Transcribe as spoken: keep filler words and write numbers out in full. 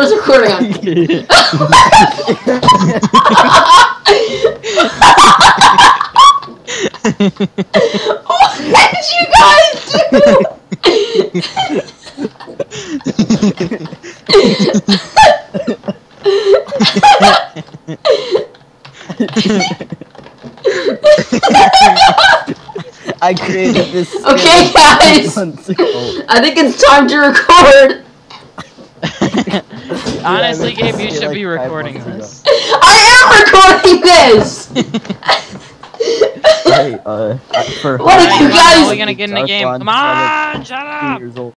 was recording on. What did you guys do? I created this. Okay, guys. I think it's time to record. Honestly, yeah, Gabe, you should like be recording this. I am recording this. Hey, uh, for What are you guys? We're gonna get in the game. Come on, shut up.